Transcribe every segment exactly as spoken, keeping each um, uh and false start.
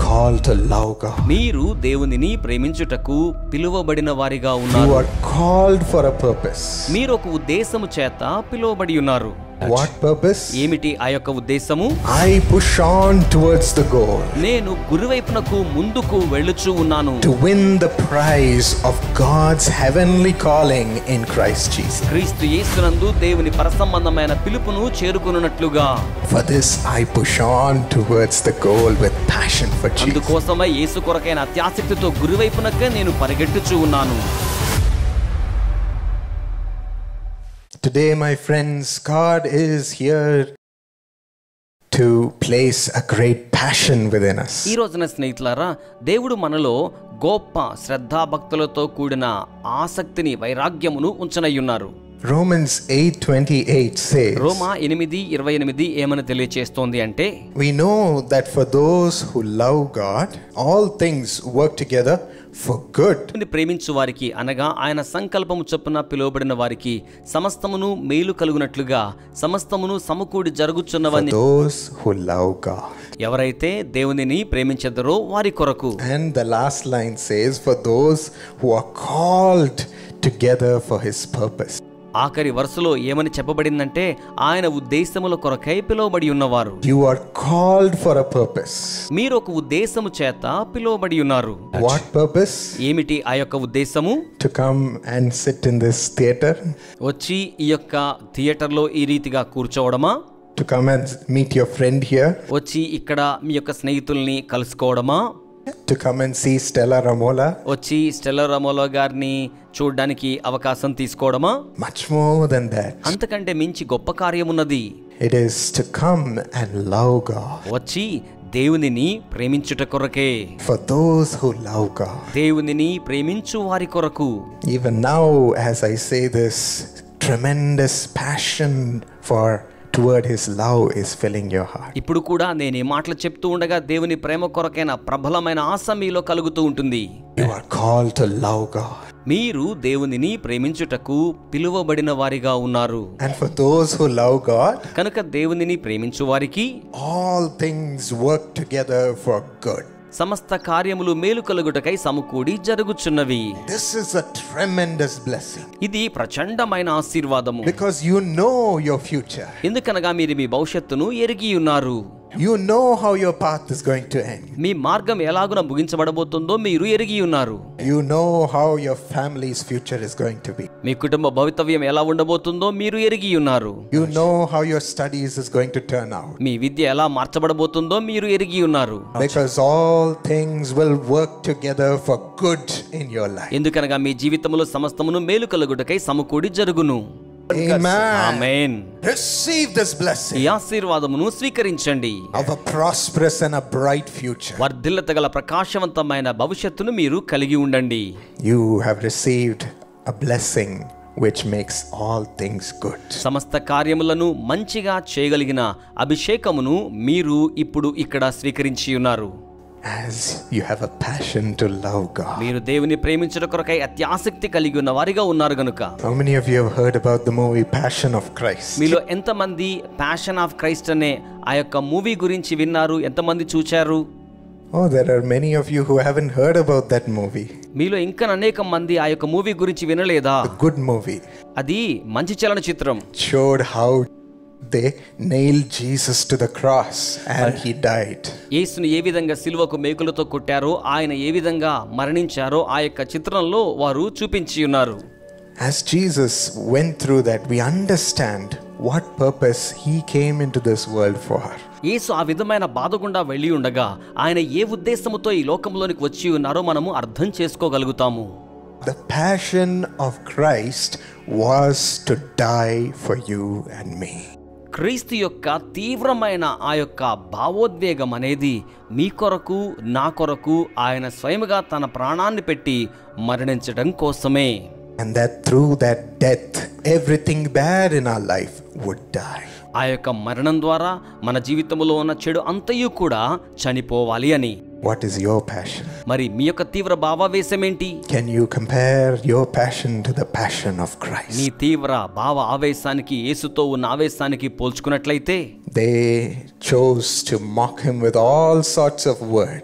called to love God. మీరు దేవునిని ప్రేమించుటకు పిలువబడిన వారిగా ఉన్నారు. You are called for a purpose. మీరు ఒక ఉద్దేశము చేత పిలువబడి ఉన్నారు. What purpose? ఏమిటి ఆ యొక్క ఉద్దేశము? I push on towards the goal. నేను గురువైపునకు ముందుకు వెళ్ళుచూ ఉన్నాను. To win the prize of God's heavenly calling in Christ Jesus. క్రీస్తు యేసునందు దేవుని పరసంబంధమైన పిలుపును చేరుకొనున్నట్లుగా. For this I push on towards the goal with passion for Jesus. అందుకోసమై యేసు కొరకైన అత్యాసక్తితో గురువైపునకే నేను పరిగెట్టుచూ ఉన్నాను. Today, my friends, God is here to place a great passion within us. ఈ రోజున స్నేహితులారా, దేవుడు మనలో గొప్ప శ్రద్ధాభక్తులతో కూడిన ఆసక్తిని వైరాగ్యమును ఉంచనయ్యున్నారు. Romans eight twenty-eight says, రోమా ఎనిమిది ఇరవై ఎనిమిది ఏమని తెలియచేస్తోంది అంటే, we know that for those who love God, all things work together for good. ప్రేమించు వారికి అనగా ఆయన సంకల్పము చొప్పున పిలువబడిన వారికి సమస్తమును మేలు కలుగునట్లుగా సమస్తమును సమకూడి జరుగుచున్నవని. For those who love God. ఎవరైతే దేవునిని ప్రేమించెదరో వారి కొరకు. And the last line says, for those who are called together for his purpose. ఆఖరి వరుసలో ఏమని చెప్పబడిందంటే, ఆయన ఉద్దేశముల కొరకై పిలువబడి ఉన్నవారు. You are called for a purpose. మీరు ఒక ఉద్దేశము చేత పిలువబడి ఉన్నారు. What purpose? ఏమిటి ఆ యొక్క ఉద్దేశము? To come and sit in this theater. వచ్చి ఈ యొక్క థియేటర్లో ఈ రీతిగా కూర్చోవడమా? To come and meet your friend here. వచ్చి ఇక్కడ మీ యొక్క స్నేహితుల్ని కలుసుకోవడమా? To come and see Stella Ramola. వచ్చి స్టెల్లా రామోలా గారిని చూడడానికి అవకాశం తీసుకోవడమా? Much more than that. అంతకంటే మించి గొప్ప కార్యమున్నది. It is to come and love God. వచ్చి దేవునిని ప్రేమించుట కొరకే. For those who love God. దేవునిని ప్రేమించు వారి కొరకు. Even now, as I say this, tremendous passion for toward his love is filling your heart. ఇప్పుడు కూడా నేను ఈ మాటలు చెప్తూ ఉండగా దేవుని ప్రేమ కొరకైన ప్రబలమైన ఆశ మీలో కలుగుతూ ఉంటుంది. You are called to love God. మీరు దేవునిని ప్రేమించుటకు పిలువబడిన వారిగా ఉన్నారు. And for those who love God, కనుక దేవునిని ప్రేమించు వారికి all things work together for good. సమస్త కార్యములు మేలు కలుగుటకై సమకూడి జరుగుచున్నవి. This is a tremendous blessing. ఇది ప్రచండమైన ఆశీర్వాదము. Because you know your future. ఎందుకనగా మీరు మీ భవిష్యత్తును ఎరిగి ఉన్నారు. You know how your path is going to end. మీ మార్గం ఎలాగున ముగించబడబోతుందో మీరు ఎరిగి ఉన్నారు. You know how your family's future is going to be. మీ కుటుంబ భవితవ్యం ఎలా ఉండబోతుందో మీరు ఎరిగి ఉన్నారు. You know how your studies is going to turn out. మీ విద్య ఎలా మార్చబడబోతుందో మీరు ఎరిగి ఉన్నారు. Because all things will work together for good in your life. ఎందుకనగా మీ జీవితంలో సమస్తమును మేలు కలుగుటకై సమకూడి జరుగును. Amen. Amen. Receive this blessing. ఈ ఆశీర్వాదమును స్వీకరించండి. Of a prosperous and a bright future. వర్ధిల్లతగల ప్రకాశవంతమైన భవిష్యత్తును మీరు కలిగి ఉండండి. You have received a blessing which makes all things good. సమస్త కార్యములను మంచిగా చేయగలిగిన అభిషేకమును మీరు ఇప్పుడు ఇక్కడ స్వీకరించి ఉన్నారు. As you have a passion to love God. మీరు దేవుని ప్రేమించుట కొరకై అత్యాసక్తి కలిగి ఉన్న వారిగా ఉన్నారు గనుక. How many of you have heard about the movie Passion of Christ? మీలో ఎంతమంది ప్యాషన్ ఆఫ్ క్రైస్ట్ అనే ఆ యొక్క మూవీ గురించి విన్నారు? ఎంతమంది చూచారు? Oh, there are many of you who haven't heard about that movie. మీలో ఇంకా అనేక మంది ఆ యొక్క మూవీ గురించి వినలేదా? A good movie. అది మంచి చలనచిత్రం. Showed how they nailed Jesus to the cross and he died. యేసుని ఏ విధంగా సిలువకు మేకులతో కొట్టారో, ఆయన ఏ విధంగా మరణించారో ఆ యొక్క చిత్రంలో వారు చూపించి ఉన్నారు. As Jesus went through that, we understand what purpose he came into this world for. యేసు ఆ విధమైన బాధ గుండా వెళ్ళి ఉండగా ఆయన ఏ ఉద్దేశముతో ఈ లోకంలోనికి వచ్చి ఉన్నారో మనము అర్థం చేసుకోగలుగుతాము. The passion of Christ was to die for you and me. క్రీస్తు యొక్క తీవ్రమైన ఆ యొక్క భావోద్వేగం అనేది మీ కొరకు నా కొరకు ఆయన స్వయముగా తన ప్రాణాన్ని పెట్టి మరణించడం కోసమే. And that through that death, everything bad in our life would die. ఆ యొక్క మరణం ద్వారా మన జీవితంలో ఉన్న చెడు అంతయు కూడా చనిపోవాలి అని. What is your passion? మరి మీ యొక్క తీవ్ర భావావేశం ఏంటి? Can you compare your passion to the passion of Christ? నీ తీవ్ర భావ ఆవేశానికి యేసుతో ఉన్న ఆవేశానికి పోల్చుకున్నట్లయితే They chose to mock him with all sorts of words.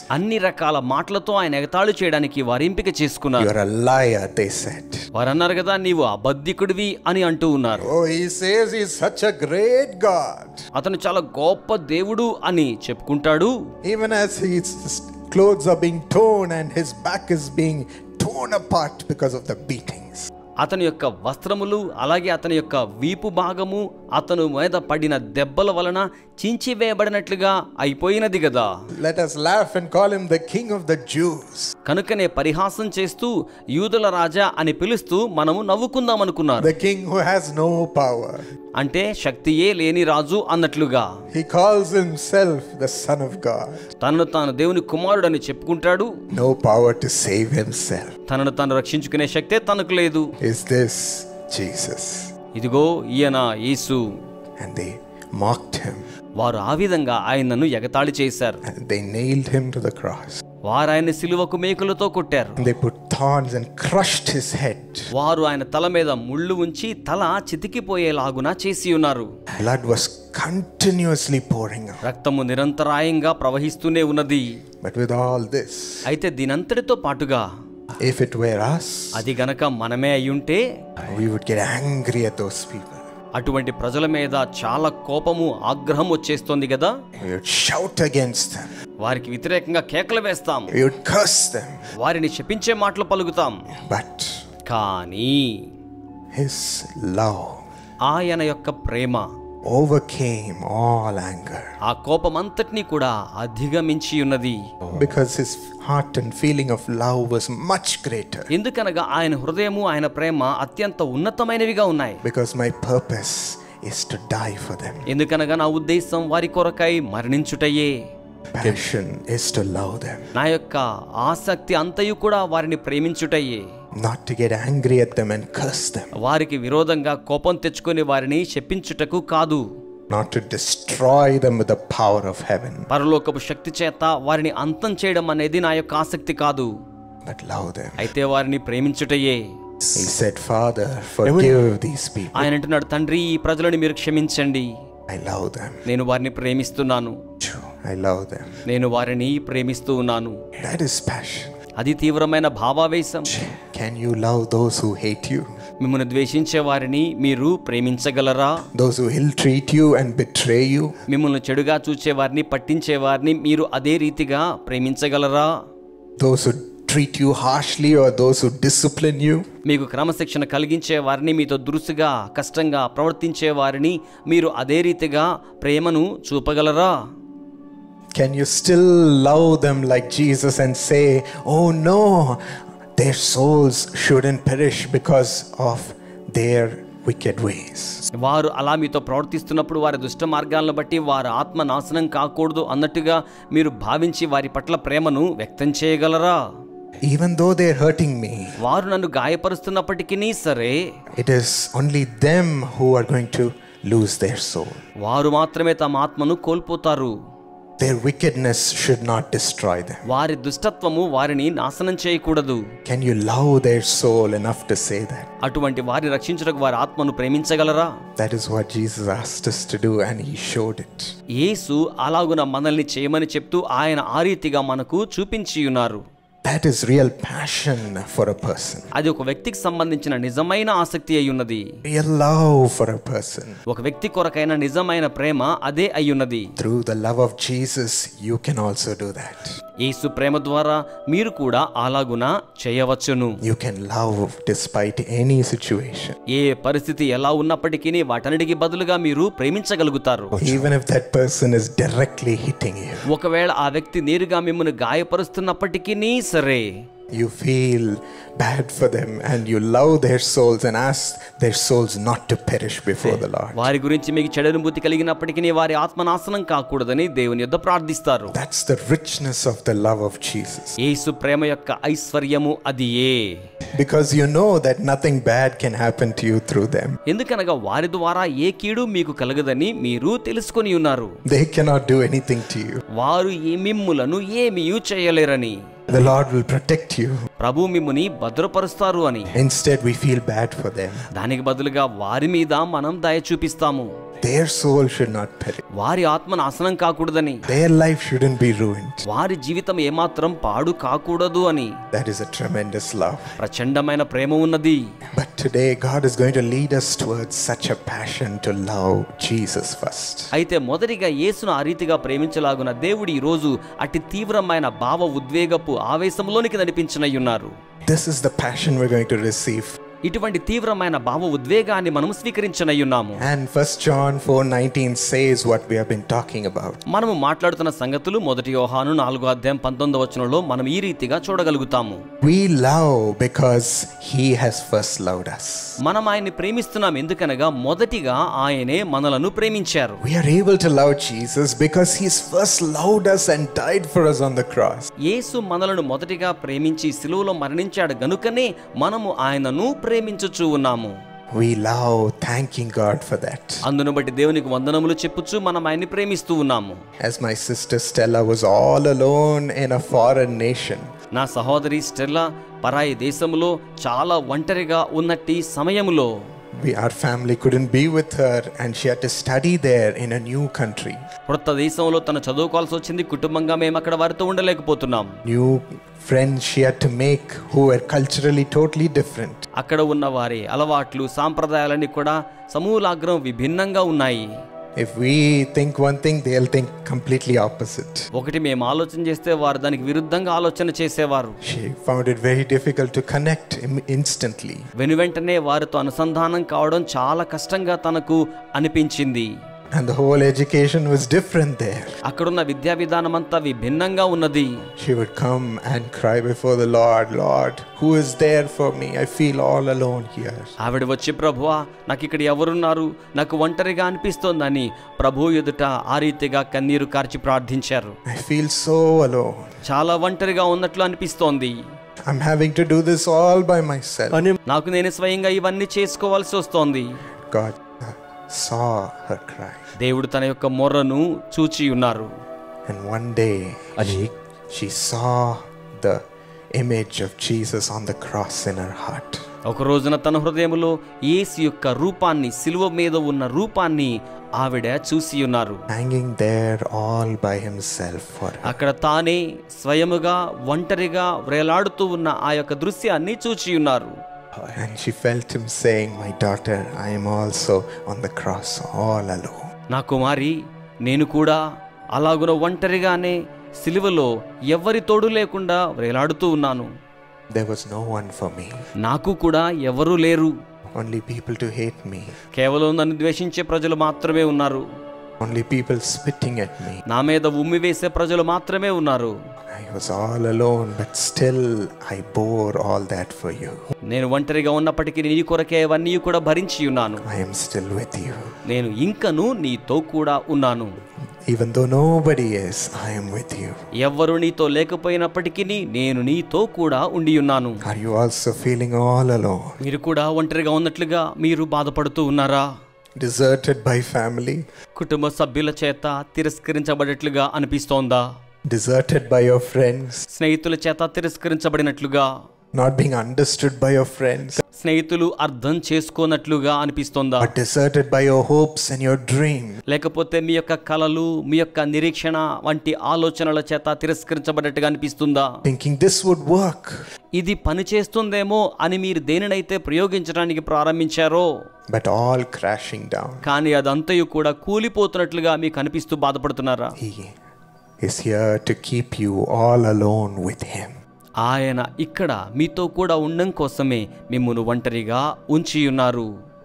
అన్ని రకాల మాటలతో ఆయన ఎగతాళి చేయడానికి వారు ఎంపిక చేసుకున్నారు. You're a liar, they said. వారు అన్నారు కదా, నీవు అబద్ధికుడివి అని అంటూ ఉన్నారు. Oh, he says he's such a great God. అతను చాలా గొప్ప దేవుడు అని చెప్పుకుంటాడు. Even as his clothes are being torn and his back is being torn apart because of the beatings. అతని యొక్క వస్త్రములు అలాగే అతని యొక్క వీపు భాగము అతను మీద పడిన దెబ్బల వలన చించివేయబడినట్లుగా అయిపోయినది కదా. Let us laugh and call him the king of the Jews. కనుకనే పరిహాసం చేస్తూ యూదుల రాజా అని పిలుస్తూ మనము నవ్వుకుందాం అనుకున్నారు. The king who has no power. అంటే శక్తియే లేని రాజు అన్నట్లుగా. He calls himself the son of God. తనను తాను దేవుని కుమారుడని చెప్పుకుంటాడు. No power to save himself. తనను తాను రక్షించుకునే శక్తే తనకు లేదు. Is this Jesus? ఇదిగో ఈయన యేసు. And they mocked him. వారు ఆ విధంగా ఆయనను ఎగతాళి చేశారు. And they nailed him to the cross. వారు ఆయన సిలువకు మేకులతో కొట్టారు. And they put thorns and crushed his head. వారు ఆయన తల మీద ముళ్ళు ఉంచి తల చితికిపోయేలాగున చేసి ఉన్నారు. Blood was continuously pouring out. రక్తము నిరంతరాయంగా ప్రవహిస్తూనే ఉన్నది. But with all this, అయితే దీనంతటితో పాటుగా if it were us, అది గనక మనమే అయ్యుంటే we would get angry at those people. అటువంటి ప్రజల మీద చాలా కోపము ఆగ్రహం వచ్చేస్తోంది కదా. We would shout against them. వారికి వ్యతిరేకంగా కేకలు వేస్తాం. We would curse them. వారిని శపించే మాటలు పలుకుతాం. But కానీ his love ఆయన యొక్క ప్రేమ overcame all anger. ఆ కోపమంతటిని కూడా అధిగమించి ఉన్నది. Because his heart and feeling of love was much greater. ఎందుకనగా ఆయన హృదయము ఆయన ప్రేమ అత్యంత ఉన్నతమైనవిగా ఉన్నాయి. Because my purpose is to die for them. ఎందుకనగా నా ఉద్దేశం వారి కొరకై మరణించుటయే. Passion is to love them. నా యొక్క ఆసక్తి అంతయు కూడా వారిని ప్రేమించుటయే. Not to get angry at them and curse them. వారికి విరోధంగా కోపం తెచ్చుకొని వారిని శపించుటకు కాదు. Not to destroy them with the power of heaven. పరలోకపు శక్తి చేత వారిని అంతం చేయడం అనేది నా యొక్క ఆసక్తి కాదు. But love them. అయితే వారిని ప్రేమించుటయే. He said, Father, forgive these people. ఆయన అంటున్నాడు, తండ్రి ఈ ప్రజలను మీరు క్షమించండి. I love them. నేను వారిని ప్రేమిస్తున్నాను. I love them. నేను వారిని ప్రేమిస్తూ ఉన్నాను. That is passion. అది తీవ్రమైన భావావేశం. Can you love those who hate you? మిమ్మల్ని ద్వేషించే వారిని మీరు ప్రేమించగలరా? Those who ill treat you and betray you? మిమ్మల్ని చెడుగా చూచే వారిని పట్టించే వారిని మీరు అదే రీతిగా ప్రేమించగలరా? Those who treat you harshly or those who discipline you? మీకు క్రమశిక్షణ కలిగించే వారిని, మీతో దురుసుగా కష్టంగా ప్రవర్తించే వారిని మీరు అదే రీతిగా ప్రేమను చూపగలరా? Can you still love them like Jesus and say, oh no, their souls shouldn't perish because of their wicked ways? వారు అలా మీతో ప్రవర్తిస్తున్నప్పుడు వారి దుష్ట మార్గాలను బట్టి వారి ఆత్మ నాశనం కాకూడదు అన్నట్టుగా మీరు భావించి వారి పట్ల ప్రేమను వ్యక్తం చేయగలరా? Even though they're hurting me, వారు నన్ను గాయపరుస్తున్నప్పటికీ సరే, it is only them who are going to lose their soul. వారు మాత్రమే తమ ఆత్మను కోల్పోతారు. Their wickedness should not destroy them. వారి దుష్టత్వము వారిని నాశనం చేయకూడదు. Can you love their soul enough to say that? అటువంటి వారిని రక్షించుటకు వారి ఆత్మను ప్రేమించగలరా? That is what Jesus asked us to do and he showed it. యేసు అలాగున మనల్ని చేయమని చెప్తూ ఆయన ఆ రీతిగా మనకు చూపించి ఉన్నారు. That is real passion for a person. అది ఒక వ్యక్తికి సంబంధించిన నిజమైన ఆసక్తి అయి ఉన్నది. Real love for a person. ఒక వ్యక్తి కొరకైన నిజమైన ప్రేమ అదే అయి ఉన్నది. Through the love of Jesus, you can also do that. యేసు ప్రేమ ద్వారా మీరు కూడా అలాగున చేయవచ్చును. You can love despite any situation. ఏ పరిస్థితి ఎలా ఉన్నప్పటికీ వాటన్నిటికి బదులుగా మీరు ప్రేమించగలుగుతారు. Even if that person is directly hitting you. ఒకవేళ ఆ వ్యక్తి నేరుగా మిమ్మల్ని గాయపరుస్తున్నప్పటికీ సరే, you feel bad for them and you love their souls and ask their souls not to perish before the Lord. వారి గురించి మీకు చెడు అనుభూతి కలిగినప్పటికీ వారి ఆత్మ నాశనం కాకూడదని దేవుని యొద్ద ప్రార్థిస్తారు. That's the richness of the love of Jesus. యేసు ప్రేమ యొక్క ఐశ్వర్యము అదియే. Because you know that nothing bad can happen to you through them. ఎందుకనగా వారి ద్వారా ఏ కీడు మీకు కలగదని మీరు తెలుసుకొని ఉన్నారు. They cannot do anything to you. వారు మిమ్ములను ఏమీయూ చేయలేరని. The Lord will protect you. ప్రభు మిమ్ముని భద్రపరుస్తారు అని. Instead we feel bad for them. దానికి బదులుగా వారి మీద మనం దయ చూపిస్తాము. their soul should not perish. వారి ఆత్మ నాశనం కాకూడదని, Their life shouldn't be ruined. వారి జీవితం ఏమాత్రం పాడు కాకూడదు అని. That is a tremendous love. ప్రచండమైన ప్రేమ ఉన్నది. But today God is going to lead us towards such a passion to love Jesus first. అయితే మొదటిగా యేసును ఆ రీతిగా ప్రేమించలాగున దేవుడు ఈ రోజు అతి తీవ్రమైన భావ ఉద్వేగపు ఆవేశంలోనికి నడిపించనయ్యున్నారు. This is the passion we're going to receive. ఇటువంటి తీవ్రమైన భావ ఉద్వేగాన్ని మనం స్వీకరించనయ్యున్నాము. And First John four nineteen says what we have been talking about. మనము మాట్లాడుతున్న సంగతులు మొదటి యోహాను నాలుగో అధ్యాయం పంతొమ్మిదవ వచనంలో మనం ఈ రీతిగా చూడగలుగుతాము. We love because he has first loved us. మనం ఆయన్ని ప్రేమిస్తున్నాం ఎందుకనగా మొదటిగా ఆయనే మనలను ప్రేమించారు. We are able to love Jesus because he's first loved us and died for us on the cross. యేసు మనలను మొదటిగా ప్రేమించి సిలువలో మరణించాడు గనుకనే మనము ఆయనను ప్రేమించుచూ ఉన్నాము. We love thanking God for that. అందును బట్టి దేవునికి వందనములు చెప్పుచు మనం ఆయన్ని ప్రేమిస్తూ ఉన్నాము. As my sister Stella was all alone in a foreign nation. నా సహోదరి స్టెల్లా పరాయి దేశములో చాలా ఒంటరిగా ఉన్నట్టి సమయములో We, our family couldn't be with her and she had to study there in a new country. కొత్త దేశంలో తను చదువుకోవాల్సి వచ్చింది. కుటుంబంగా మేము అక్కడ వారితో ఉండలేకపోతున్నాం. New friends she had to make who were culturally totally different. అక్కడ ఉన్న వారి అలవాట్లు సాంప్రదాయాలన్నీ కూడా సమూలాగ్రం విభిన్నంగా ఉన్నాయి. If we think one thing, they'll think completely opposite. ఒకటి మేము ఆలోచన చేస్తే వారు దానికి విరుద్ధంగా ఆలోచన చేసేవారు. She found it very difficult to connect instantly. వెను వెంటనే వారితో అనుసంధానం కావడం చాలా కష్టంగా తనకు అనిపించింది. And the whole education was different there. అక్కడున్న విద్యా విధానం అంతా విభిన్నంగా ఉన్నది. She would come and cry before the Lord, Lord, who is there for me? I feel all alone here. ఆవిడ వచ్చి ప్రభువా నాకు ఇక్కడ ఎవరున్నారు, నాకు ఒంటరిగా అనిపిస్తోందని ప్రభు ఎదుట ఆ రీతిగా కన్నీరు కార్చి ప్రార్థించారు. I feel so alone. చాలా ఒంటరిగా ఉన్నట్లు అనిపిస్తోంది. I'm having to do this all by myself. నాకు నేను స్వయంగా ఇవన్నీ చేసుకోవాల్సి వస్తోంది. God saw her cry. దేవుడు తన యొక్క మొర్రను చూచి ఉన్నారు. And one day she saw the image of Jesus on the cross in her heart. ఒక రోజున తన హృదయములో యేసు యొక్క రూపాన్ని, సిలువ మీద ఉన్న రూపాన్ని ఆవిడ చూసి ఉన్నారు. Hanging there all by himself for her. అక్కడ తానే స్వయముగా ఒంటరిగా వేలాడుతూ ఉన్న ఆ యొక్క దృశ్యాన్ని చూచి ఉన్నారు. And she felt him saying, my daughter, I am also on the cross all alone. నా కుమారి, నేను కూడా అలాగున ఒంటరిగానే సిలువలో ఎవ్వరి తోడు లేకుండా వేలాడుతూ ఉన్నాను. There was no one for me. నాకు కూడా ఎవరూ లేరు. Only people to hate me. కేవలం నన్ను ద్వేషించే ప్రజలు మాత్రమే ఉన్నారు. Only people spitting at me. నా మీద ఉమ్మి వేసే ప్రజలు మాత్రమే ఉన్నారు. I was all alone, but still I bore all that for you. నేను ఒంటరిగా ఉన్నప్పటికీ నీ కొరకే అవన్నీ కూడా భరించి ఉన్నాను. I am still with you. నేను ఇంకను నీతో కూడా ఉన్నాను. Even though nobody is, I am with you. ఎవ్వరు నీతో లేకపోయినప్పటికీ నేను నీతో కూడా ఉండి ఉన్నాను. Are you also feeling all alone? మీరు కూడా ఒంటరిగా ఉన్నట్లుగా మీరు బాధపడుతూ ఉన్నారా? Deserted by family? కుటుంబ సభ్యుల చేత తిరస్కరించబడట్లుగా అనిపిస్తోందా? Deserted by your friends? స్నేహితుల చేత తిరస్కరించబడినట్లుగా? Not being understood by your friends? స్నేహితులు అర్థం చేసుకోనట్లుగా అనిపిస్తోందా? Or deserted by your hopes and your dreams? లేకపోతే మీ యొక్క కలలు, మీ యొక్క నిరీక్షణ వంటి ఆలోచనల చేత తిరస్కరించబడట్టుగా అనిపిస్తుందా? Thinking this would work. ఇది పని చేస్తుందేమో అని మీరు దేనినైతే ప్రయోగించడానికి ప్రారంభించారో But all crashing down. కానీ అదంతయు కూడా కూలిపోతున్నట్లుగా మీకు అనిపిస్తూ బాధపడుతున్నారా? He is here to keep you all alone with him. ఆయన ఇక్కడ మీతో కూడా ఉండడం కోసమే మిమ్మును ఒంటరిగా ఉంచి ఉన్నారు.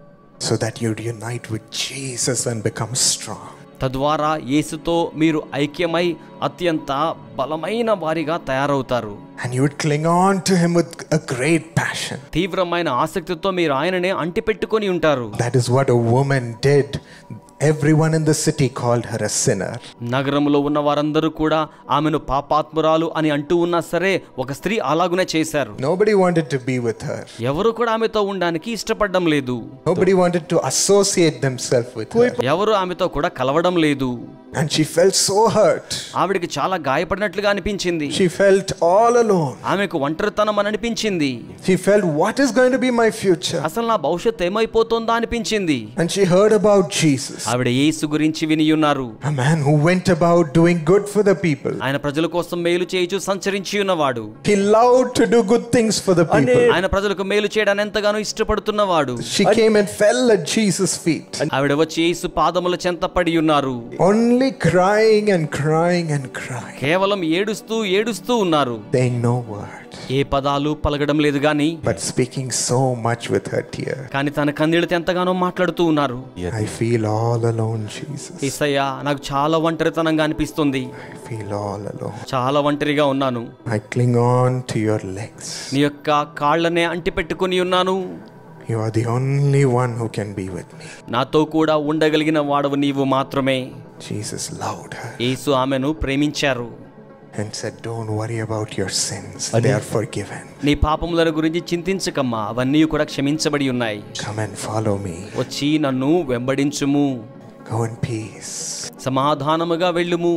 So that you'd unite with Jesus and become strong. తద్వారా యేసుతో మీరు ఐక్యమై అత్యంత బలమైన వారిగా తయారవుతారు. And you would cling on to him with a great passion. తీవ్రమైన ఆసక్తితో మీరు ఆయననే అంటిపెట్టుకొని ఉంటారు. That is what a woman did. Everyone in the city called her a sinner. నగరంలో ఉన్న వారందరూ కూడా ఆమెను పాపాత్మురాలు అని అంటూ ఉన్నా సరే ఒక స్త్రీ అలాగునే చేశారు. Nobody wanted to be with her. ఎవరు కూడా ఆమెతో ఉండడానికి ఇష్టపడడం లేదు. Nobody wanted to associate themselves with her. ఎవరు ఆమెతో కూడా కలవడం లేదు. And she felt so hurt. ఆవిడికి చాలా గాయపడినట్లుగా అనిపించింది. She felt all alone. ఆమెకు ఒంటరితనం అని అనిపించింది. She felt, what is going to be my future? అసలు నా భవిష్యత్తు ఏమైపోతుందా అనిపించింది. And she heard about Jesus. ఆ ఆవిడ యేసు గురించి విని ఉన్నారు. A man who went about doing good for the people. ఆయన ప్రజల కోసం మేలు చేయుచు సంచరించి ఉన్నవాడు. He loved to do good things for the people. ఆయన ప్రజలకు మేలు చేయడానికి ఎంతగానో ఇష్టపడుతున్నవాడు. She came and fell at Jesus' feet. ఆవిడ వచ్చి యేసు పాదముల చెంత పడి ఉన్నారు. Only crying and crying and crying. కేవలం ఏడుస్తూ ఏడుస్తూ ఉన్నారు. Saying no word. ఏ పదాలు పలకడం లేదు గాని, but speaking so much with her tear. కానీ తన కన్నీళ్లతో ఎంతగానో మాట్లాడుతూ ఉన్నారు. I feel all alone, Jesus. యేసయ్యా, నాకు చాలా ఒంటరితనంగా అనిపిస్తుంది. I feel all alone. చాలా ఒంటరిగా ఉన్నాను. I cling on to your legs. నీ యొక్క కాళ్ళనే అంటిపెట్టుకొని ఉన్నాను. You are the only one who can be with me. నాతో కూడా ఉండగలిగిన వాడవు నీవు మాత్రమే. Jesus loved her. యేసు ఆమెను ప్రేమించారు. And said, don't worry about your sins. They are forgiven. నీ పాపముల గురించి చింతించకమ్మా, అవన్నీ కూడా క్షమించబడి ఉన్నాయి. Come and follow me. వచ్చి నన్ను వెంబడించుము. Go in peace. సమాధానముగా వెళ్ళుము.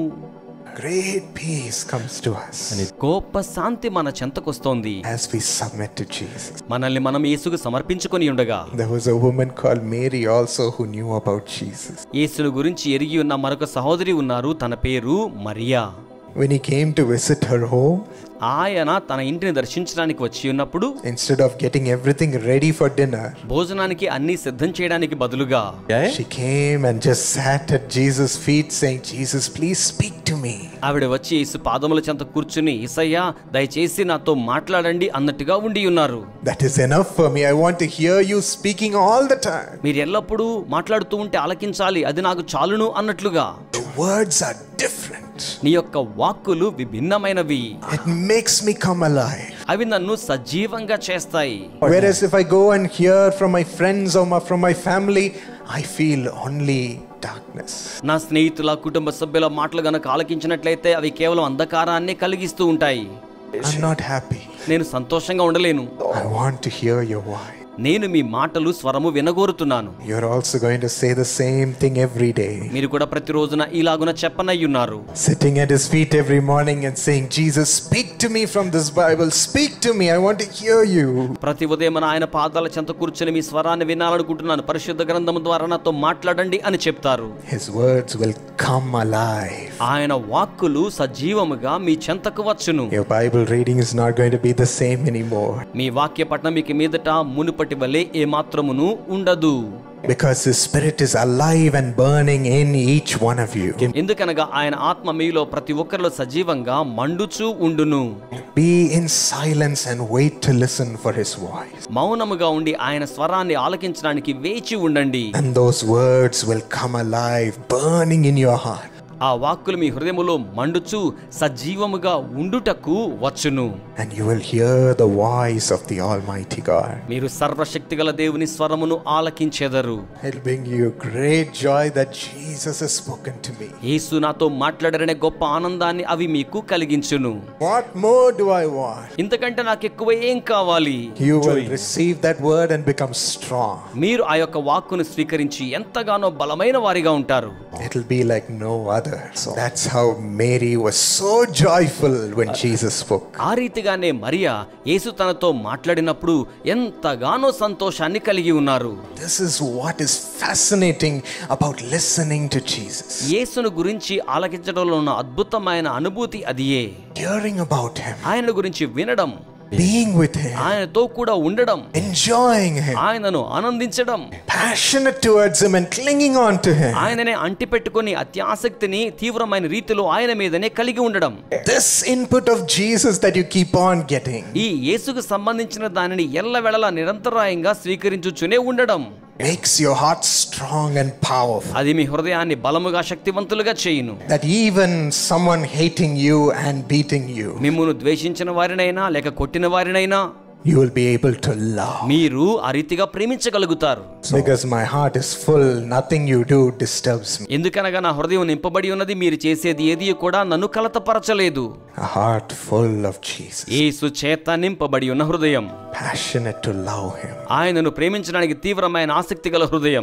Great peace comes to us గొప్ప శాంతి మన చెంతకొస్తోంది as we submit to Jesus. మనల్ని మనం యేసుకు సమర్పించుకొని ఉండగా. There was a woman called Mary also who knew about Jesus. యేసును గురించి ఎరిగి ఉన్న మరొక సహోదరి ఉన్నారు. తన పేరు Mariya. When he came to visit her home, ఆయన తన ఇంటిని దర్శించడానికి వచ్చి ఉన్నప్పుడు, instead of getting everything ready for dinner, భోజనానికి అన్ని సిద్ధం చేయడానికి బదులుగా she came and just sat at Jesus' feet saying, Jesus, please speak to me. ఆవిడ వచ్చి యేసు పాదముల చెంత కూర్చుని, యేసయ్యా దయచేసి నాతో మాట్లాడండి అన్నట్టుగా ఉండి ఉన్నారు. That is enough for me. I want to hear you speaking all the time. మీరు ఎల్లప్పుడూ మాట్లాడుతూ ఉంటే ఆలకించాలి, అది నాకు చాలును అన్నట్లుగా. The words are different. నీ యొక్క వాక్కులు విభిన్నమైనవి. It makes me come alive. అవి నన్ను సజీవంగా చేస్తాయి. Whereas if I go and hear from my friends or from my family, I feel only darkness. నా స్నేహితుల కుటుంబ సభ్యుల మాటలు గనక ఆలకించినట్లయితే అవి కేవలం అంధకారాన్ని కలిగిస్తూ ఉంటాయి. I'm not happy. నేను సంతోషంగా ఉండలేను. I want to hear your voice. నేను మీ మాటలు స్వరము వినగోరుతున్నాను. You're also going to say the same thing every day. మీరు కూడా ప్రతి రోజున ఇలాగున చెప్పనయ్యున్నారు. Sitting at his feet every morning and saying, Jesus, speak to me from this Bible. Speak to me. I want to hear you. ప్రతి ఉదయం ఆయన పాదాల చెంత కూర్చొని మీ స్వరాన్ని వినాలనుకుంటున్నాను, పరిశుద్ధ గ్రంథము ద్వారా నాతో మాట్లాడండి అని చెప్తారు. His words will come alive. ఆయన వాక్కులు సజీవముగా మీ చెంతకు వచ్చును. Your Bible reading is not going to be the same anymore. మీ వాక్య పఠనం మీకు మీదట మునుపటి వలె ఏ మాత్రమును ఉండదు. Because his spirit is alive and burning in each one of you. ఎందుకనగా ఆయన ఆత్మ మీలో ప్రతి ఒక్కరిలో సజీవంగా మండుచూ ఉండును. Be in silence and wait to listen for his voice. మౌనముగా ఉండి ఆయన స్వరాన్ని ఆలకించడానికి వేచి ఉండండి. And those words will come alive, burning in your heart. ఆ వాక్కులు మీ హృదయములో మండుచు సజీవముగా ఉండుటకు వచ్చును. And you will hear the voice of the Almighty God. మీరు సర్వశక్తిగల దేవుని స్వరమును ఆలకించెదరు. It will bring you great joy that Jesus has spoken to me. యేసు నాతో మాట్లాడారనే గొప్ప ఆనందాన్ని అవి మీకు కలిగించును. What more do I want? ఇంతకంటే నాకు ఎక్కువ ఏం కావాలి? You will receive that word and become strong. మీరు ఆ యొక్క వాక్కును స్వీకరించి ఎంతగానో బలమైన వారిగా ఉంటారు. It will be like no other. So that's how Mary was so joyful when Jesus spoke. ఆ రీతిగానే మరియా యేసు తనతో మాట్లాడినప్పుడు ఎంతగానో సంతోషాన్ని కలిగి ఉన్నారు. This is what is fascinating about listening to Jesus. యేసును గురించి ఆలకించడంలో ఉన్న అద్భుతమైన అనుభూతి అదియే. Hearing about him. ఆయన గురించి వినడం, being with him, ఆయనతో కూడా ఉండడం, enjoying him, ఆయనను ఆనందించడం, passionate towards him and clinging on to him. ఆయననే అంటిపెట్టుకొని అత్యాసక్తిని తీవ్రమైన రీతిలో ఆయన మీదనే కలిగి ఉండడం. This input of Jesus that you keep on getting, ఈ యేసుకు సంబంధించిన దానిని ఎల్లవేళలా నిరంతరాయంగా స్వీకరించుచునే ఉండడం, makes your heart strong and powerful. అది మీ హృదయాన్ని బలముగా శక్తివంతులుగా చేయును. That even someone hating you and beating you, మిమ్మును ద్వేషించిన వారినైనా లేక కొట్టిన వారినైనా you will be able to love. మీరు ఆ రీతిగా ప్రేమించగలుగుతారు. Because my heart is full, nothing you do disturbs me. ఎందుకనగా నా హృదయం నింపబడి ఉన్నది, మీరు చేసేది ఏది కూడా నన్ను కలతపరచలేదు. A heart full of Jesus. యేసు చేత నింపబడి ఉన్న హృదయం, Passionate to love him. ఆయనను ప్రేమించడానికి తీవ్రమైన ఆసక్తి గల హృదయం.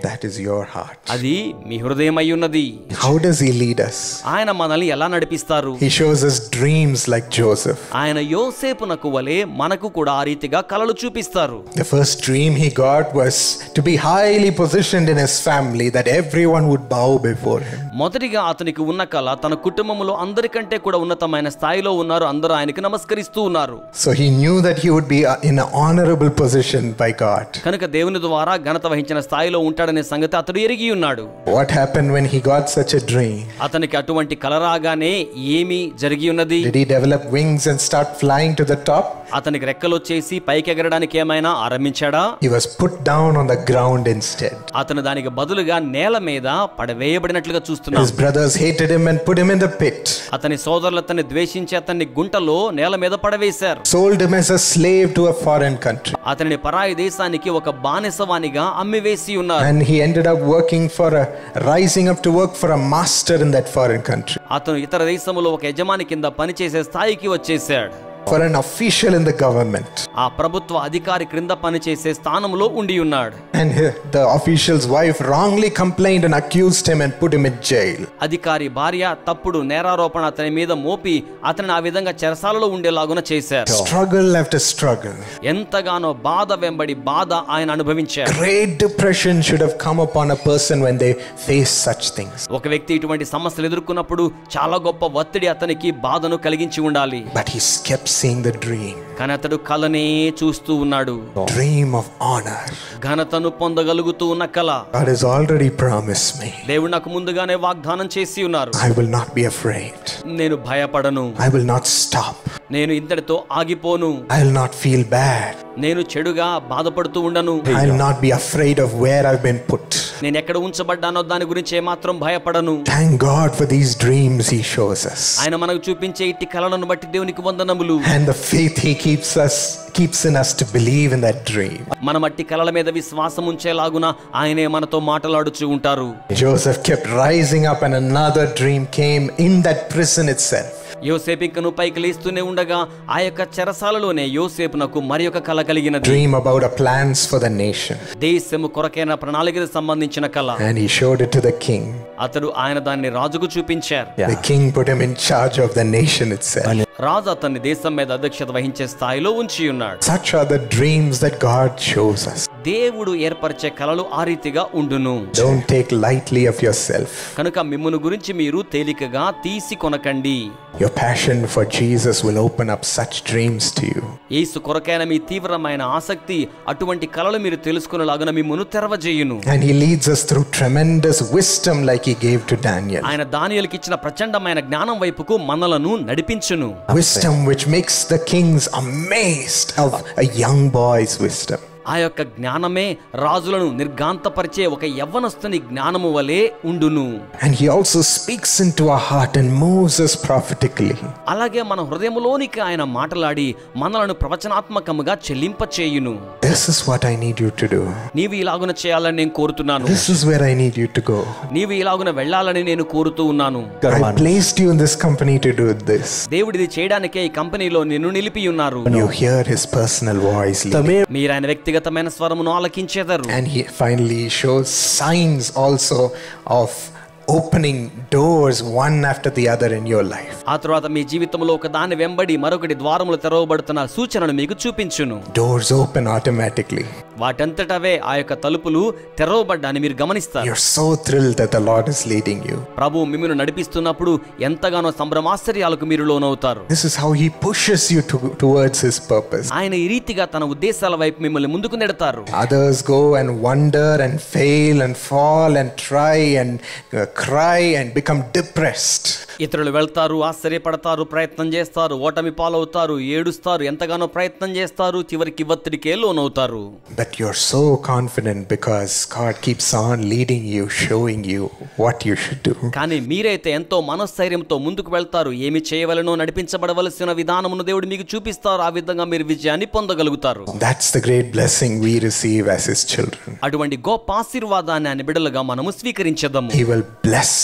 that is your heart. అది మీ హృదయం అయి ఉన్నది. How does he lead us? ఆయన మనల్ని ఎలా నడిపిస్తారు? He shows us dreams like Joseph. ఆయన యోసేపునకు వలె మనకు కూడా ఆ రీతిగా కలలు చూపిస్తారు. The first dream he got was to be highly positioned in his family, that everyone would bow before him. మొదటిగా అతనికి ఉన్న కల తన కుటుంబంలో అందరికంటే కూడా ఉన్నతమైన స్థాయిలో ఉన్నారు, అందరూ ఆయనకి నమస్కరిస్తూ ఉన్నారు. So he knew that he would be in an honorable position by God. కనుక దేవుని ద్వారా ఘనత వహించిన స్థాయిలో ఉంటాడనే సంగతి అతడు ఎరిగి ఉన్నాడు. What happened when he got such a dream? అతనికి అటువంటి కల రాగానే ఏమి జరిగి ఉన్నది? Did he develop wings and start flying to the top? అతనికి రెక్కలు వచ్చేసి పైకి ఎగరడానికి ఏమైనా ఆరంభించాడా? He was put down on the ground instead. అతను దానికి బదులుగా నేల మీద పడవేయబడినట్లుగా చూస్తున్నాడు. His brothers hated him and put him in the pit. అతని సోదరులు అతన్ని ద్వేషించి అతన్ని గుంటలో నేల మీద పడవేశారు. Sold him as a slave to a foreign country. అతనిని పరాయి దేశానికి ఒక బానిసవానిగా అమ్మివేసి ఉన్నారు. And he ended up working for a rising up to work for a master in that foreign country. అతను ఇతర దేశంలో ఒక యజమాని కింద పనిచేసే స్థాయికి వచ్చేసాడు. For an official in the government. ఆ ప్రభుత్వ అధికారి క్రింద పనిచేసే స్థానంలో ఉండి ఉన్నాడు. And the official's wife wrongly complained and accused him and put him in jail. అధికారి భార్య తప్పుడు నేరారోపణ అతని మీద మోపి అతని ఆ విధంగా చెరసాలలో ఉండేలాగున చేశారు. Struggle after struggle. ఎంతగానో బాధ వెంబడి బాధ ఆయన అనుభవించారు. Great depression should have come upon a person when they face such things. ఒక వ్యక్తి ఇటువంటి సమస్యలు ఎదుర్కొన్నప్పుడు చాలా గొప్ప ఒత్తిడి అతనికి బాధను కలిగించి ఉండాలి. But he kept seeing the dream. కానీ అతడు కలనే చూస్తూ ఉన్నాడు. Dream of honor. ఘనతను పొందగలుగుతూ ఉన్న కల. God has already promised me. దేవుడు నాకు ముందుగానే వాగ్దానం చేసి ఉన్నారు. I will not be afraid. నేను భయపడను. I will not stop. నేను ఇంతటితో ఆగిపోను. I will not feel bad. నేను చెడుగా బాధపడుతూ ఉండను. I will not be afraid of where I've been put. నేను ఎక్కడ ఉంచబడ్డానో దాని గురించి ఏమాత్రం భయపడను. Thank God for these dreams he shows us. ఆయన మనకు చూపించే ఇట్టి కలలను బట్టి దేవునికి వందనములు. And the faith he keeps us keeps in us to believe in that dream. మన మట్టి కలల మీద విశ్వాసం ఉంచేలాగున ఆయనే మనతో మాట్లాడుచూ ఉంటారు. Joseph kept rising up and another dream came in that prison itself. యోసేపు ఇంకను పైకి లేస్తూనే ఉండగా ఆ యొక్క చెరసాలలోనే యోసేపునకు మరి ఒక కల కలిగినది. Dream about a plans for the nation. దేశము కొరకైన ప్రణాళికకు సంబంధించిన కల. And he showed it to the king. అతడు ఆయన దాన్ని రాజుకు చూపించారు. The king put him in charge of the nation itself. రాజు అతన్ని దేశం మీద అధ్యక్షత వహించే స్థాయిలో ఉంచి ఉన్నాడు. Such are the dreams that God shows us. దేవుడు ఏర్పరిచే కలలు ఆ రీతిగా ఉండును. Don't take lightly of yourself. కనుక మిమ్మును గురించి మీరు తేలికగా తీసి కొనకండి. Your passion for Jesus will open up such dreams to you. యేసు కొరకైన మీ తీవ్రమైన ఆసక్తి అటువంటి కలలు మీరు తెలుసుకునేలాగున మిమ్మును తెరవజేయును. And he leads us through tremendous wisdom like he gave to Daniel. ఆయన దానియేలుకి ఇచ్చిన ప్రచండమైన జ్ఞానం వైపుకు మనలను నడిపించును. Wisdom which makes the kings amazed of a young boy's wisdom. ఆ యొక్క జ్ఞానమే రాజులను నిర్గాంతపరిచే ఒక యవ్వనస్తుని జ్ఞానము వలె ఉండును. And he also speaks into our heart and moves us prophetically. అలాగే మన హృదయములోనికి ఆయన మాటలాడి మనలను ప్రవచనాత్మకముగా చెల్లింపచేయును. This is what I need you to do. నీవు ఇలాగున చేయాలని నేను కోరుతున్నాను. This is where I need you to go. నీవు ఇలాగున వెళ్ళాలని నేను కోరుతూ ఉన్నాను. I placed you in this company to do this. దేవుడిది చేయడానికే ఈ కంపెనీలో నిన్ను నిలిపి ఉన్నారు. You hear his personal voice leading. మీరు ఆయన వ్యక్తిగతమైన స్వరమును ఆలకించెదరు. And he finally shows signs also of opening doors one after the other in your life. ఆ తర్వాత మీ జీవితంలో ఒక దాని వెంబడి మరొకటి ద్వారములు తెరవబడుతున్న సూచనను మీకు చూపించును. Doors open automatically. వాటంతటవే ఆ యొక్క తలుపులు తెరవబడ్డాన్ని మీరు గమనిస్తారు. You're so thrilled that the Lord is leading you. ప్రభు మిమ్మును నడిపిస్తున్నప్పుడు ఎంతగానో సంభ్రమాశ్చర్యాలకు మీరు లోనవుతారు. This is how he pushes you to, towards his purpose. ఆయన ఈ రీతిగా తన ఉద్దేశాల వైపు మిమ్మల్ని ముందుకు నెడతారు. Others go and wonder and fail and fall and try and uh, cry and become depressed. ఇతరులు వెళ్తారు, ఆశ్చర్యపడతారు, ప్రయత్నం చేస్తారు, ఓటమి పాలవుతారు, ఏడుస్తారు, ఎంతగానో ప్రయత్నం చేస్తారు, చివరికి ఒత్తిడికే లోనవుతారు. But you're so confident because God keeps on leading you, showing you what you should do. కానీ మీరైతే ఎంతో మనోస్థైర్యంతో ముందుకు వెళ్తారు. ఏమి చేయవలనో నడిపించబడవలసిన విధానమును దేవుడు మీకు చూపిస్తారు. ఆ విధంగా మీరు విజయాన్ని పొందగలుగుతారు. That's the great blessing we receive as his children. అటువంటి గొప్ప ఆశీర్వాదాన్ని ఆయన బిడ్డలుగా మనము స్వీకరించదము. He will bless your passion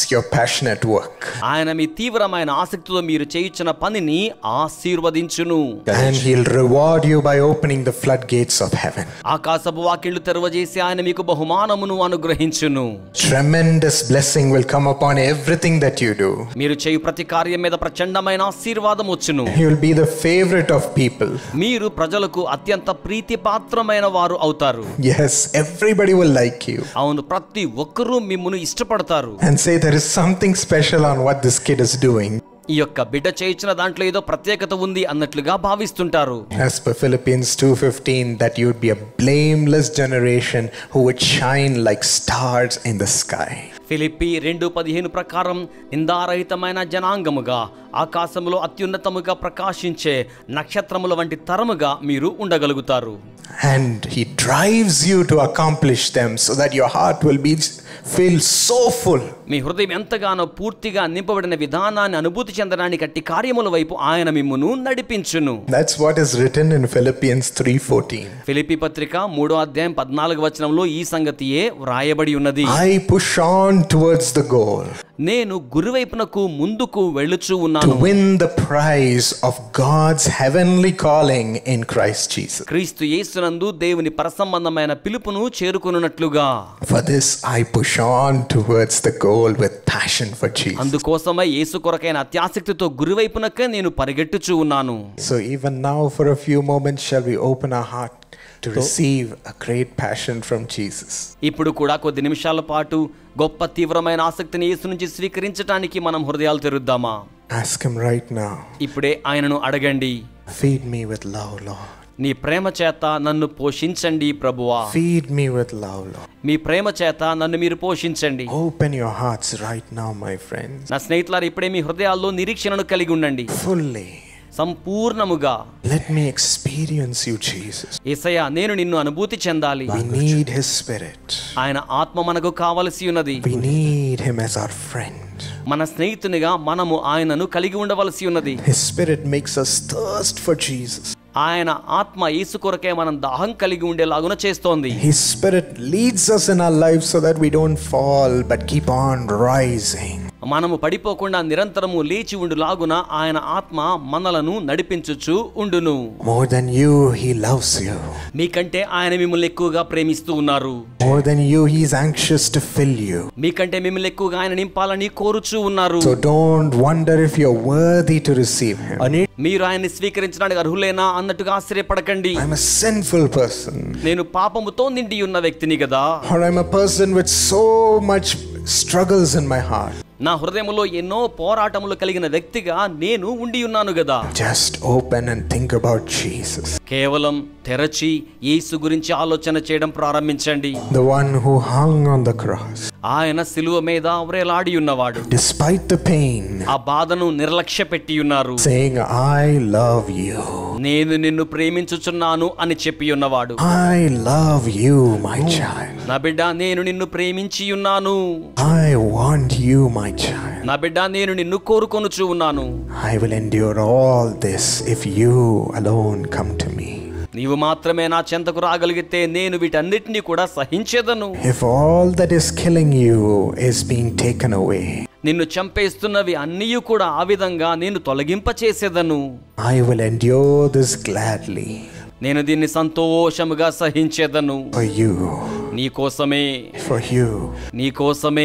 passionate work. ఆయన మీ తీవ్రమైన ఆసక్తితో మీరు చేయుచున్న పనిని ఆశీర్వదించును. And he'll reward you by opening the floodgates of heaven. ఆకాశపు వాకిళ్లు తెరవజేసి ఆయన మీకు బహుమానమును అనుగ్రహించును. Tremendous blessing will come upon everything that you do. మీరు చేయు ప్రతి కార్యం మీద ప్రచండమైన ఆశీర్వాదం వచ్చును. You will be the favorite of people. మీరు ప్రజలకు అత్యంత ప్రీతిపాత్రమైన వారు అవుతారు. Yes, everybody will like you. అవును, ప్రతి ఒక్కరూ మిమ్మును ఇష్టపడతారు. And say there is something special on what this kid is doing. ఈ యొక్క బిడ్డ చేయించిన దాంట్లో ఏదో ప్రత్యేకత ఉంది అన్నట్లుగా భావిస్తుంటారు. As per Philippians two fifteen, that you would be a blameless generation who would shine like stars in the sky. Philippi రెండు పదిహేను ప్రకారం నిందారహితమైన జనాంగముగా ఆకాశములో అత్యున్నతముగా ప్రకాశించే నక్షత్రముల వంటి తరముగా మీరు ఉండగలుగుతారు. And he drives you to accomplish them so that your heart will be feel so full. మీ హృదయం ఎంతగానో పూర్తిగా నింపబడిన విధానాన్ని అనుభూతి చెందడానికి అట్టి కార్యముల వైపు ఆయన మిమ్మును నడిపించును. That's what is written in Philippians three fourteen. Philippi పత్రిక మూడో అధ్యాయం పద్నాలుగు వచనంలో ఈ సంగతియే వ్రాయబడి ఉన్నది. I push on towards the goal. నేను గురువైపునకు ముందుకు వెళ్ళుచూ ఉన్నాను. To win the prize of God's heavenly calling in Christ Jesus. క్రీస్తు యేసునందు దేవుని పరసంబంధమైన పిలుపును చేరుకొనున్నట్లుగా. For this I push on towards the goal with passion for Jesus. అందుకోసమై యేసు కొరకైన అత్యాసక్తితో గురువైపునకే నేను పరిగెట్టుచూ ఉన్నాను. So even now for a few moments shall we open our heart to receive a great passion from Jesus. ఇప్పుడు కూడా కొద్ది నిమిషాల పాటు గొప్ప తీవ్రమైన ఆసక్తిని యేసు నుంచి స్వీకరించడానికి మనం హృదయాలు తెరుద్దామా? Ask him right now. ఇప్పుడే ఆయనను అడగండి. Feed me with love, Lord. నీ ప్రేమ చేత నన్ను పోషించండి ప్రభువా. Feed me with love, Lord. మీ ప్రేమ చేత నన్ను మీరు పోషించండి. Open your hearts right now, my friends. నా స్నేహితులారా, ఇప్పుడే మీ హృదయాల్లో నిరీక్షణను కలిగి ఉండండి. Fully. సంపూర్ణముగా. Let me experience you, Jesus. యేసయ్యా, నేను నిన్ను అనుభూతి చెందాలి. We need his spirit. ఆయన ఆత్మ మనకు కావలసి ఉన్నది. We need him as our friend. మన స్నేహితునిగా మనము ఆయనను కలిగి ఉండవలసి ఉన్నది. His spirit makes us thirst for Jesus. ఆయన ఆత్మ యేసు కొరకే మనం దాహం కలిగి ఉండేలాగున చేస్తోంది. His spirit leads us in our lives so that we don't fall but keep on rising. మనము పడిపోకుండా నిరంతరము లేచి ఉండులాగున ఆయన ఆత్మ మనలను నడిపించుచు ఉండును. More than you, he loves you. మీకంటే ఆయన మిమ్మల్ని ఎక్కువగా ప్రేమిస్తూ ఉన్నారు. More than you, he is anxious to fill you. మీకంటే మిమ్మల్ని ఎక్కువగా ఆయన నింపాలని కోరుచూ ఉన్నారు. So don't wonder if you're worthy to receive him. మీరు ఆయన్ని స్వీకరించడానికి అర్హులేనా అన్నట్టుగా ఆశ్చర్యపడకండి. I'm a sinful person. నేను పాపముతో నిండి ఉన్న వ్యక్తిని కదా. Or I'm a person with so much struggles in my heart. నా హృదయములో ఎన్నో పోరాటములు కలిగిన వ్యక్తిగా నేను ఉండి ఉన్నాను కదా. Just open and think about Jesus. కేవలం తెరచి యేసు గురించి ఆలోచన చేయడం ప్రారంభించండి. The one who hung on the cross. ఆయన సిలువ మీద వ్రేలాడి ఉన్నవాడు. Despite the pain. ఆ బాధను నిర్లక్ష్య పెట్టి ఉన్నారు. Saying, I love you. నేను నిన్ను ప్రేమించుచున్నాను అని చెప్పి ఉన్నవాడు. I love you, my child. నా బిడ్డ, నేను నిన్ను ప్రేమించి ఉన్నాను. I want you, my child. నా బిడ్డ, నేను నిన్ను కోరుకొనుచు ఉన్నాను. I will endure all this if you alone come to me. నీవు మాత్రమే నా చెంతకు రాగలిగితే నేను వీటన్నిటిని కూడా సహించేదను. If all that is killing you is being taken away. నిన్ను చంపేస్తున్నవి అన్నీ కూడా ఆ విధంగా నేను తొలగింప చేసేదను. I will endure this gladly. నేను దీన్ని సంతోషముగా సహించేదను. For you. నీ కోసమే. For you. నీ కోసమే.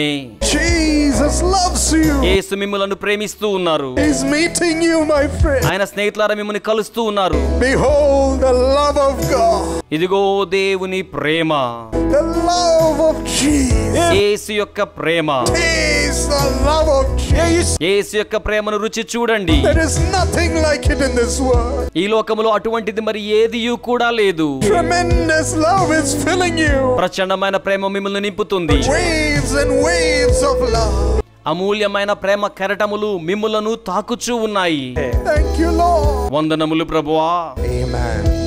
Jesus loves you. యేసు మిమ్ములను ప్రేమిస్తూ ఉన్నారు. He's meeting you, my friend. ఆయన స్నేహితులారా మిమ్మల్ని కలుస్తూ ఉన్నారు. Behold the love of God. ఇదిగో దేవుని ప్రేమ. The love of Jesus. యేసు యొక్క ప్రేమ. Taste the love of Jesus. యేసు యొక్క ప్రేమను రుచి చూడండి. There is nothing like it in this world. ఈ లోకములో అటువంటిది మరి ఏదియూ కూడా లేదు. Tremendous love is filling you. ప్రచండమైన ప్రేమ మిమ్మల్ని నింపుతుంది. Waves and waves of love. అమూల్యమైన ప్రేమ కెరటములు మిమ్ములను తాకుచూ ఉన్నాయి. Thank you, Lord. వందనములు ప్రభువా. Amen.